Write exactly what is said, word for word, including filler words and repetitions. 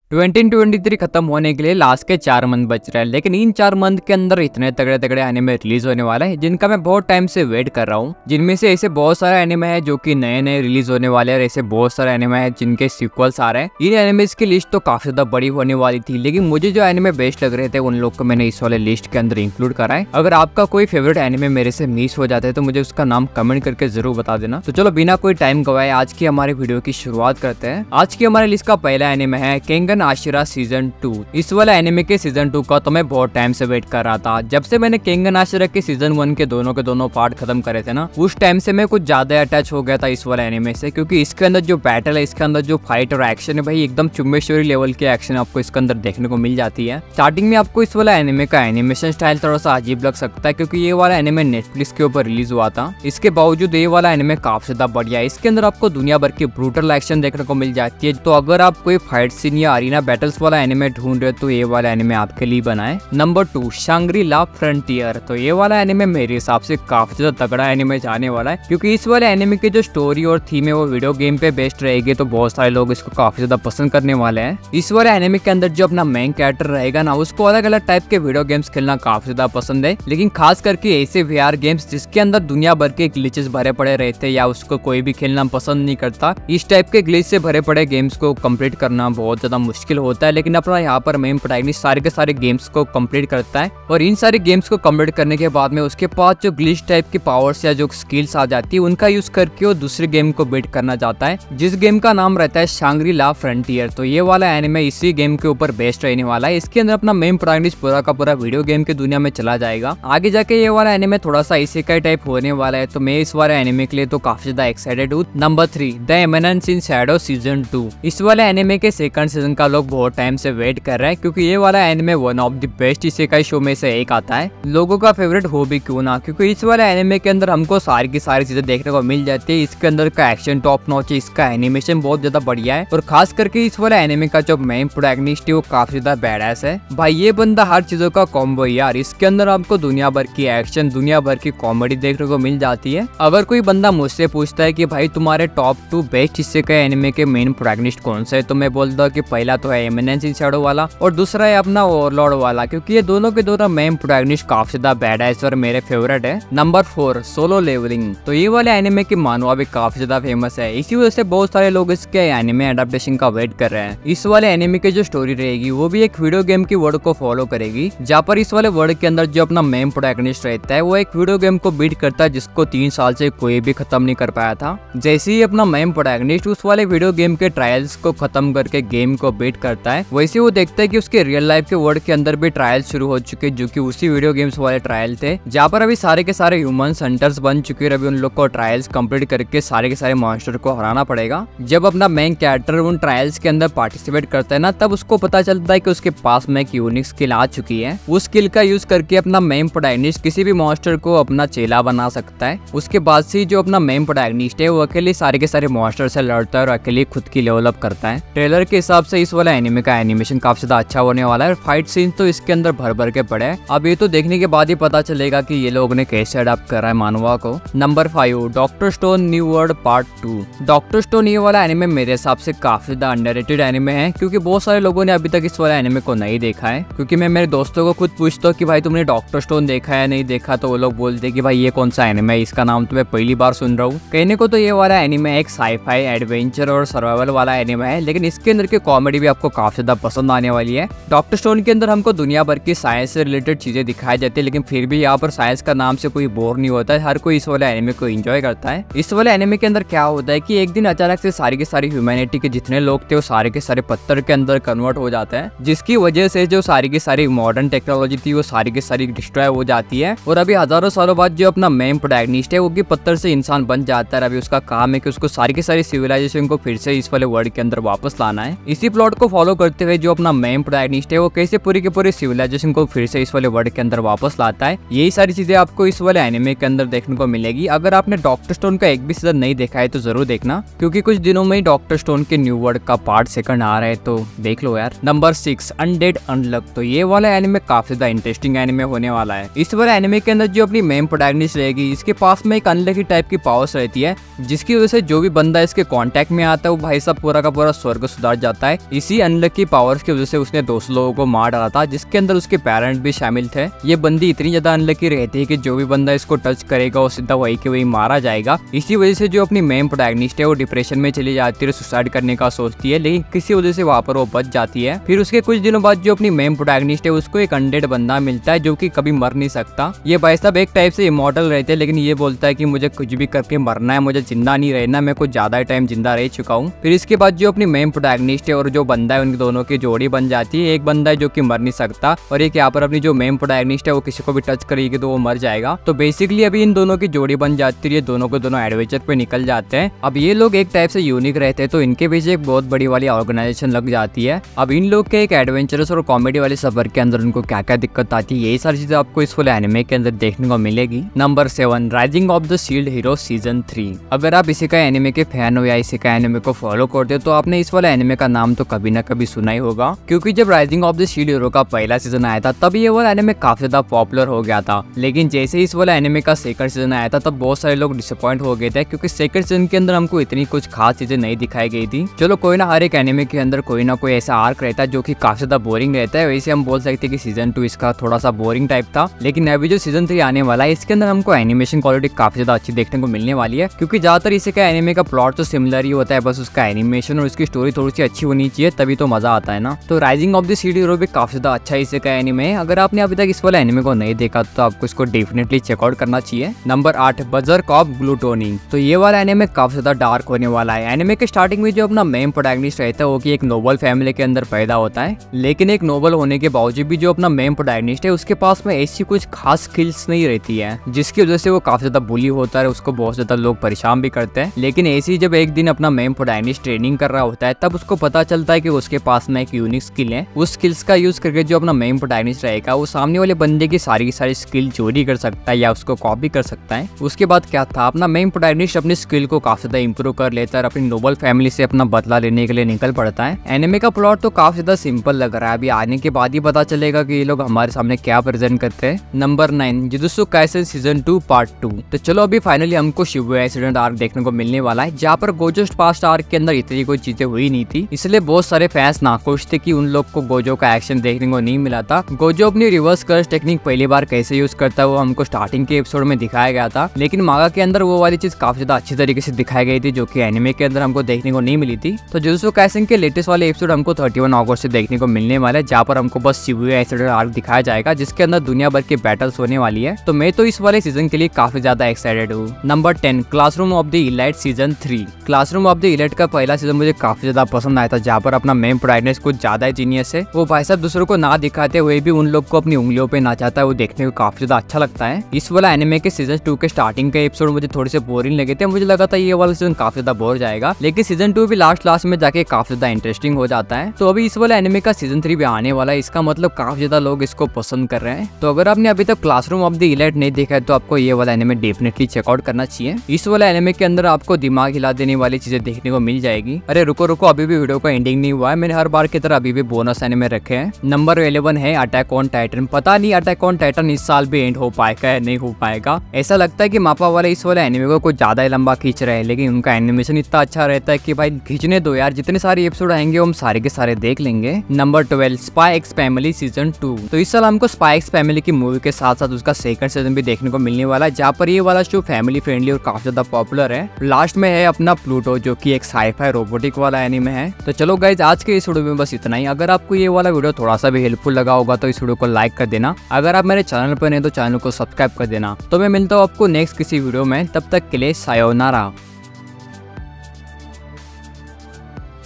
Twenty twenty three खत्म होने के लिए लास्ट के चार मंथ बच रहे हैं, लेकिन इन चार मंथ के अंदर इतने तगड़े तगड़े एनिमे रिलीज होने वाला है जिनका मैं बहुत टाइम से वेट कर रहा हूँ। जिनमें से ऐसे बहुत सारे एनिमे है जो कि नए नए रिलीज होने वाले हैं और ऐसे बहुत सारे एनिमे है जिनके सीक्वल्स आ रहे हैं। इन एनिमेज की लिस्ट तो काफी ज्यादा बड़ी होने वाली थी, लेकिन मुझे जो एनिमे बेस्ट लग रहे थे उन लोग को मैंने इस वाले लिस्ट के अंदर इंक्लूड करा है। अगर आपका कोई फेवरेट एनिमे मेरे से मिस हो जाता है तो मुझे उसका नाम कमेंट करके जरूर बता देना। तो चलो बिना कोई टाइम गवाए आज की हमारे वीडियो की शुरुआत करते हैं। आज की हमारे लिस्ट का पहला एनिमे है केंगन आशिरा सीजन टू। इस वाले एनिमे के सीजन टू का तो मैं बहुत टाइम से वेट कर रहा था। जब से मैंने केंगन आशिरा के सीजन वन के दोनों के दोनों पार्ट खत्म करे थे ना, उस टाइम से मैं कुछ ज्यादा अटैच हो गया था इस वाले एनिमे से, क्योंकि इसके अंदर जो बैटल है, इसके अंदर जो फाइट और एक्शन है भाई, एकदम चुम्बेश्वरी लेवल के एक्शन आपको इसके अंदर देखने को मिल जाती है। स्टार्टिंग में आपको इस वाला एनिमे का एनिमेशन स्टाइल थोड़ा सा अजीब लग सकता है क्योंकि ये वाला एनिमे नेटफ्लिक्स के ऊपर रिलीज हुआ था। इसके बावजूद ये वाला एनिमे काफी ज्यादा बढ़िया है। इसके अंदर आपको दुनिया भर की ब्रूटल एक्शन देखने को मिल जाती है। तो अगर आप कोई फाइट सीन या अरीना बैटल्स वाला एनिमे ढूंढ रहे हो तो ये वाला एनिमे आपके लिए बना है। Number two, Shangri La Frontier. तो ये वाला एनिमे मेरे हिसाब से काफी ज्यादा तगड़ा एनिमे जाने वाला है, क्योंकि इस वाले एनिमे की जो स्टोरी और थीम है वो वीडियो गेम पे बेस्ड रहेगी, तो बहुत सारे लोग इसको काफी ज्यादा पसंद करने वाले हैं। इस वाले एनिमे के अंदर जो अपना मेन कैरेक्टर रहेगा ना, उसको अलग अलग टाइप के वीडियो गेम्स खेलना काफी ज्यादा पसंद है, लेकिन खास करके ऐसे वीआर गेम्स जिसके अंदर दुनिया भर के ग्लिचेस भरे पड़े रहते हैं या उसको कोई भी खेलना पसंद नहीं करता। इस टाइप के ग्लिच से भरे पड़े गेम्स को कंप्लीट करना बहुत ज्यादा मुश्किल होता है, लेकिन अपना यहाँ पर मेन प्रोटैगनिस्ट सारे के सारे गेम्स को कंप्लीट करता है और इन सारे गेम्स को कंप्लीट करने के बाद में उसके पास जो ग्लिच टाइप की पावर्स या जो स्किल्स आ जाती है उनका यूज करके वो दूसरे गेम को बीट करना चाहता है, जिस गेम का नाम रहता है शांग्री ला फ्रंटियर। तो ये वाला एनिमे इसी गेम के ऊपर बेस्ड रहने वाला है। इसके अंदर अपना मेन प्रोटैगनिस्ट पूरा का पूरा वीडियो गेम की दुनिया में चला जाएगा। आगे जाके ये वाला एनिमे थोड़ा सा इसी का टाइप होने वाला है, तो मैं इस वाले एनिमे के लिए तो काफी ज्यादा एक्साइटेड हूँ। Number three, The Eminence in Shadow season two. इस वाले एनिमे के सेकंड सीजन का लोग बहुत टाइम से वेट कर रहे हैं, क्योंकि ये वाला anime one of the best isekai show में से एक आता है। लोगों का फेवरेट हो भी क्यों ना, क्योंकि इस वाले एनिमे के अंदर हमको सारी की सारी चीजें देखने को मिल जाती है। इसके अंदर का एक्शन टॉप नॉच है, इसका एनिमेशन बहुत ज्यादा बढ़िया है और खास करके इस वाले एनिमे का जो मेन प्रोटैगनिस्ट है वो काफी ज्यादा बैडएस है भाई। ये बंदा हर चीजों का कॉम्बो यार। इसके अंदर आपको दुनिया भर की एक्शन, दुनिया भर की कॉमेडी देखने को मिल जाती है। अगर कोई बंदा मुझसे पूछता है कि भाई तुम्हारे top two best isekai anime के मेन प्रोटैगनिस्ट कौन सा है, तो मैं बोलता हूँ कि पहला तो है एमिनेंस इन शैडो वाला और दूसरा है अपना ओवरलॉर्ड वाला, क्योंकि ये दोनों के दोनों मेन प्रोटैगनिस्ट काफी ज्यादा बैडएस और मेरे फेवरेट है। Number four, Solo Leveling. तो ये वाले एनिमे की मानवा भी काफी ज्यादा फेमस है, इसी वजह से बहुत सारे लोग इसके एनिमे एडेप्टेशन का वेट कर रहे हैं। इस वाले एनिमे की जो स्टोरी रहेगी वो भी एक वीडियो गेम की वर्ड को फॉलो करेगी, जहाँ पर इस वाले वर्ड के अंदर जो अपना मेन प्रोटैगनिस्ट रहता है वो एक वीडियो गेम को बीट करता है जिसको तीन साल से कोई भी खत्म नहीं कर पाया था। जैसे ही अपना मेन प्रोटैगनिस्ट उस वाले वीडियो गेम के ट्रायल्स को खत्म करके गेम को बीट करता है, वैसे वो देखता है कि उसके रियल लाइफ के वर्ल्ड के अंदर भी ट्रायल्स शुरू हो चुके जो कि उसी वीडियो गेम्स वाले ट्रायल थे, जहाँ पर अभी सारे के सारे ह्यूमंस हंटर्स बन चुके हैं। अभी उन लोग को ट्रायल्स कंप्लीट करके सारे के सारे मॉन्स्टर को हराना पड़ेगा। जब अपना मेन कैरेक्टर उन ट्रायल्स के अंदर पार्टिसिपेट करता है ना, तब उसको पता चलता है कि उसके पास में एक यूनिक स्किल आ चुकी है। उस स्किल का यूज करके अपना मेन प्रोटैगनिस्ट किसी भी मॉन्स्टर को अपना चेला बना सकता है। उसके बाद से जो अपना मेन प्रोटैगनिस्ट है वो अकेले सारे के सारे मॉन्स्टर से लड़ता है और अकेले खुद की लेवल अप करता है। ट्रेलर के हिसाब से इस वाला एनिमे का एनिमेशन काफी ज्यादा अच्छा होने वाला है और फाइट सीन तो इसके अंदर भर भर के पड़े हैं। अब ये तो देखने के बाद ही पता चलेगा कि ये लोग ने कैसे अडॉप्ट करा है मानवा को। Number five, Doctor Stone New World part two. Doctor Stone ये वाला एनिमे मेरे हिसाब से काफी ज्यादा अंडररेटेड एनिमे है, क्योंकि बहुत सारे लोगों ने अभी तक इस वाला एनिमे को नहीं देखा है। क्योंकि मैं मेरे दोस्तों को खुद पूछता हूँ कि भाई तुमने डॉक्टर स्टोन देखा है नहीं देखा, तो वो लोग बोलते कि भाई ये कौन सा एनिमे है, इसका नाम तो मैं पहली बार सुन रहा हूँ। कहने को तो ये वाला एनिमे एक साईफाई एडवेंचर और सर्वाइवल वाला एनिमे है, लेकिन इसके अंदर की कॉमेडी भी आपको काफी ज्यादा पसंद आने वाली है। डॉक्टर स्टोन के अंदर हमको दुनिया भर की साइंस से रिलेटेड चीजें दिखाई जाती है, लेकिन फिर भी यहाँ पर साइंस का नाम से कोई बोर नहीं होता है। हर कोई इस वाले एनिमे को एंजॉय करता है। इस वाले एनिमे के अंदर क्या होता है कि एक दिन अचानक से सारी की सारी ह्यूमैनिटी के जितने लोग थे वो सारे के सारे पत्थर के अंदर कन्वर्ट हो जाते हैं, जिसकी वजह से जो सारी की सारी मॉडर्न टेक्नोलॉजी थी वो सारी की सारी डिस्ट्रॉय हो जाती है। और अभी हजारों सालों बाद जो अपना मेन प्रोटैगनिस्ट है वो भी पत्थर से इंसान बन जाता है। अभी उसका काम है कि उसको सारी की सारी सिविलाइजेशन को फिर से इस वाले वर्ल्ड के अंदर वापस लाना है। इसी प्लॉट को फॉलो करते हुए जो अपना मेन प्रोटैगनिस्ट है वो कैसे पूरी के पूरी सिविलाइजेशन को फिर से इस वाले वर्ल्ड के अंदर वापस लाता है, यही सारी चीजें आपको इस वाले एनिमे के अंदर देखने को मिलेगी। अगर आपने डॉक्टर स्टोन का एक भी सीजन नहीं देखा है तो जरूर देखना, क्योंकि कुछ दिनों में ही डॉक्टर स्टोन के न्यू वर्ल्ड का पार्ट सेकंड आ रहा है, तो देख लो यार। नंबर सिक्स, अनडेड अनलक। तो ये वाला एनिमे काफी ज्यादा इंटरेस्टिंग एनिमे होने वाला है। इस वाले एनिमे के अंदर जो अपनी मेन प्रोटैगनिस्ट रहेगी इसके पास में एक अनलकी टाइप की पावर्स रहती है, जिसकी वजह से जो भी बंदा इसके कांटेक्ट में आता है वो भाई साहब पूरा का पूरा स्वर्ग सुधार जाता है। इसी अनलकी पावर्स की वजह से उसने दो सौ लोगों को मार डाला था, जिसके अंदर उसके पेरेंट भी शामिल थे। ये बंदी इतनी ज्यादा अनलकी रहती है कि जो भी बंदा इसको टच करेगा वो सीधा वही के वही मारा जाएगा। इसी वजह से जो अपनी मेन प्रोटैगनिस्ट है वो डिप्रेशन में चली जाती है, सुसाइड करने का सोचती है, लेकिन किसी वजह से वहाँ पर वो बच जाती है। फिर उसके कुछ दिनों बाद जो अपनी मेन प्रोटैगनिस्ट है उसको एक अनडेड बंदा मिलता है जो कि कभी मर नहीं सकता। ये भाई साहब एक टाइप से इमॉर्टल रहते हैं, लेकिन ये बोलता है कि मुझे कुछ भी करके मरना है, मुझे जिंदा नहीं रहना, मैं कुछ ज्यादा टाइम जिंदा रह चुका हूँ। फिर इसके बाद जो अपनी मेन प्रोटैगनिस्ट है और जो बंदा है उनके दोनों की जोड़ी बन जाती है। एक बंदा है जो कि मर नहीं सकता और एक यहाँ पर अपनी जो मेन प्रोटैगनिस्ट है वो किसी को भी टच करेगी तो वो मर जाएगा। तो बेसिकली अभी इन दोनों की जोड़ी बन जाती है, दोनों को दोनों एडवेंचर पे निकल जाते हैं। अब ये लोग एक टाइप से यूनिक रहते हैं, तो इनके पीछे एक बहुत बड़ी वाली ऑर्गेनाइजेशन लग जाती है। अब इन लोग के एक एडवेंचरस और कॉमेडी वाले सफर के अंदर उनको क्या क्या दिक्कत आती है, यही सारी चीजें आपको इस फुल एनिमे के अंदर देखने को मिलेगी। Number seven, Rising of the Shield Hero season three. अगर आप इसी का एनिमे के फैन हो या इसी का एनिमे को फॉलो करते हो तो आपने इस वाला एनिमे का नाम तो कभी ना कभी सुना ही होगा, क्योंकि जब Rising of the Shield Hero का पहला सीजन आया था तब ये वाला एनिमे काफी ज्यादा पॉपुलर हो गया था। लेकिन जैसे इस वाला एनिमे का सेकंड सीजन आया था तब बहुत सारे लोग डिसअपॉइंट हो गए थे, क्योंकि सेकंड सीजन के अंदर हमको इतनी कुछ खास चीजें नहीं दिखाई गई थी। चलो कोई ना, हर एक एनिमे के अंदर कोई ना कोई ऐसा आर्क रहता है जो कि काफी ज्यादा बोरिंग रहता है। वैसे हम बोल सकते हैं कि सीजन टू इसका थोड़ा सा बोरिंग टाइप था, लेकिन अभी जो सीजन थ्री आने वाला है इसके अंदर हमको एनिमेशन क्वालिटी काफी ज्यादा अच्छी देखने को मिलने वाली है, क्योंकि ज्यादातर इसे का एनिमे का प्लॉट तो सिमिलर ही होता है, बस उसका एनिमेशन और उसकी स्टोरी थोड़ी सी अच्छी होनी चाहिए तभी तो मजा आता है ना। तो Rising of the Shield Hero भी काफी ज्यादा अच्छा इसे का एनिमे है। अगर आपने अभी तक इस वाला एनिमे को नहीं देखा तो आपको इसको डेफिनेटली चेकआउट करना चाहिए। नंबर आठ, बर्ज़र्क ऑफ ग्लूटोनी। तो ये वाला एनिमे काफी ज्यादा डार्क होने वाला है। एनिमे के स्टार्टिंग में जो अपना मेन प्रोटैगनिस्ट रहता है वो कि एक नोबल फैमिली के अंदर पैदा होता है, लेकिन एक नोबल होने के बावजूद भी जो अपना मेन प्रोटैगनिस्ट है उसके पास में ऐसी कुछ खास स्किल्स नहीं रहती है, जिसकी वजह से वो काफी ज्यादा बुली होता है, उसको बहुत ज्यादा लोग परेशान भी करते हैं। लेकिन ऐसे ही जब एक दिन अपना मेन प्रोटैगनिस्ट ट्रेनिंग कर रहा होता है तब उसको पता चलता है कि उसके पास में एक यूनिक स्किल है। उस स्किल्स का यूज करके जो अपना मेन प्रोटैगनिस्ट रहेगा वो सामने वाले बंदे की सारी की सारी स्किल चोरी कर सकता है या उसको कॉपी कर सकता है। उसके बाद क्या था, अपना मेन प्रोटैगनिस्ट अपनी स्किल को काफी ज्यादा इंप्रूव कर लेता है और अपनी नोबल फैमिली से अपना बदला लेने के लिए निकल पड़ता है। एनिमे का प्लॉट तो काफी ज्यादा सिंपल लग रहा है, अभी आने के बाद ही पता चलेगा कि ये लोग हमारे सामने क्या प्रेजेंट करते हैं। Number nine, Jujutsu Kaisen season two part two. तो चलो अभी फाइनली हमको शिबुया इंसिडेंट आर्क देखने को मिलने वाला है, जहाँ पर गोजो पास्ट आर्क के अंदर इतनी कोई चीजें हुई नहीं थी, इसलिए बहुत सारे फैंस नाखुश थे कि उन लोग को गोजो का एक्शन देखने को नहीं मिला था। गोजो अपनी रिवर्स कर्स टेक्निक पहली बार कैसे यूज करता है वो हमको स्टार्टिंग के एपिसोड में दिखाया गया था, लेकिन मांगा के अंदर वो वाली चीज काफी ज्यादा अच्छी तरीके से दिखाई गई थी जो कि एनिमे के अंदर हमको देखने को नहीं मिली थी। तो जुजुत्सु काइसेन के लेटेस्ट वाले एपिसोड हमको इकतीस अगस्त से देखने को मिलने वाला है, जहाँ पर हमको बस शिबुया इंसिडेंट आर्क दिखाया जाएगा जिसके अंदर दुनिया भर की बैटल्स होने वाली है। तो मैं तो इस वाले सीजन के लिए काफी ज्यादा एक्साइटेड हूँ। Number ten, Classroom of the Elite season three. Classroom of the Elite का पहला सीजन मुझे काफी ज्यादा पसंद आया था, जहाँ पर अपना मेन प्रोटैगनिस्ट कुछ ज्यादा जीनियस है, वो भाई साहब दूसरों को ना दिखाते हुए भी उन लोग को अपनी उंगलियों पे नाचाता है, वो देखने को काफी ज्यादा अच्छा लगता है। इस वाला एनिमे के सीजन टू के स्टार्टिंग के एपिसोड मुझे थोड़े से बोरिंग लगे थे, मुझे लगा था ये वाला सीजन काफी ज्यादा बोर जाएगा, लेकिन सीजन टू भी लास्ट लास्ट में जाके काफी ज्यादा इंटरेस्टिंग हो जाता है। तो अभी इस वाला एनिमे का सीजन थ्री भी आने वाला है, इसका मतलब काफी ज्यादा लोग इसको पसंद कर रहे हैं। तो अगर आपने अभी तक क्लासरूम ऑफ द इलाइट नहीं देखा है तो आपको ये वाला एनिमे डेफिनेटली चेकआउट करना चाहिए। इस वाला एनिमे के अंदर आपको दिमाग हिला देने वाली चीजें देखने को मिल जाएगी। अरे रुको रुको, अभी भी वीडियो का एंडिंग नहीं हुआ है, मैंने हर बार की तरह अभी भी बोनस एनिमे रखे हैं। नंबर इलेवन है अटैक ऑन टाइटन। पता नहीं अटैक ऑन टाइटन इस साल भी एंड हो पाएगा या नहीं हो पाएगा। ऐसा लगता है कि मापा वाले इस वाले एनिमे को कुछ ज्यादा ही लंबा खींच रहे हैं, लेकिन उनका एनिमेशन इतना अच्छा रहता है कि भाई खींचने दो यार, जितने सारे एपिसोड आएंगे हम सारे के सारे देख लेंगे। Number twelve, Spy X Family season two. तो इस साल हमको स्पाई एक्स फैमिली की मूवी के साथ साथ उसका सेकंड सीजन भी देखने को मिलने वाला है, जहाँ पर ये वाला शो फैमिली फ्रेंडली और काफी ज्यादा पॉपुलर है। लास्ट में है अपना प्लूटो जो कि एक साईफाई रोबोटिक वाला एनिमे है। तो चलो गाइज, आज के इस वीडियो में बस इतना ही। अगर आपको ये वाला वीडियो थोड़ा सा भी हेल्पफुल लगा होगा तो इस वीडियो को लाइक कर देना। अगर आप मेरे चैनल पर नहीं तो चैनल को सब्सक्राइब कर देना। तो मैं मिलता हूँ आपको नेक्स्ट किसी वीडियो में, तब तक के लिए सायोनारा।